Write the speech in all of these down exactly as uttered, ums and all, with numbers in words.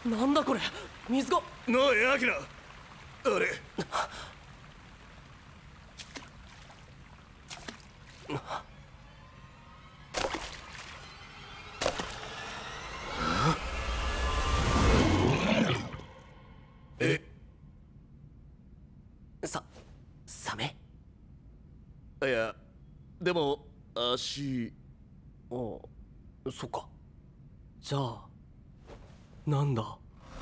なんだこれ、水が。 なあアキラ、あれえさ、サメ。 いやでも足。 ああ、そっか。じゃあなんだ。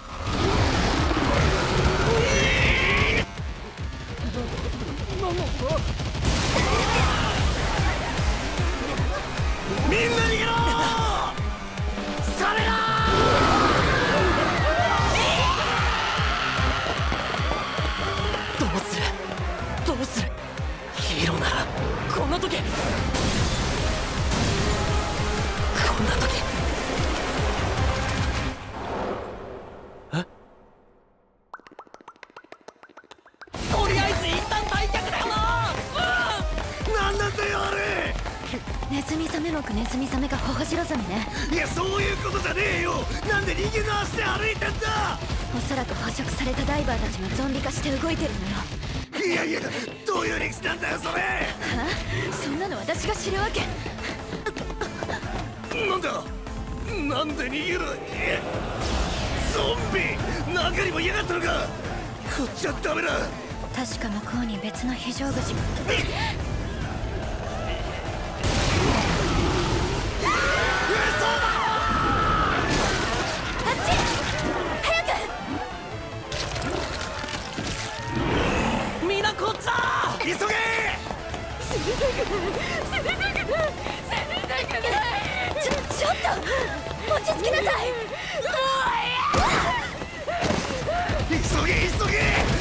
みんな逃げろー。 サメだー。どうするどうする。ヒーローならこんな時こんな時えとりあえず一旦退却だよな。 なんなんだよあれ。 ネズミザメ目ネズミザメがホホジロザメね。 いやそういうことじゃねえよ。なんで人間の足で歩いてんだ。 おそらく捕食されたダイバーたちがゾンビ化して動いてるのよ。 いやいや、どういう歴史なんだよそれ。 はあ、そんなの私が知るわけ。 なんだ、なんで逃げる。ゾンビ中にもいやがったのか。こっちはダメだ。 確か向こうに別の非常口が。 急げ。 ちょ、ちょっと落ち着きなさい。 急げ急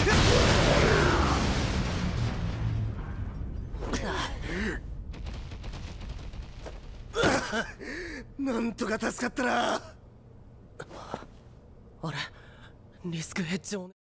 げ。なんとか助かったな。 あれ、リスクヘッジをね。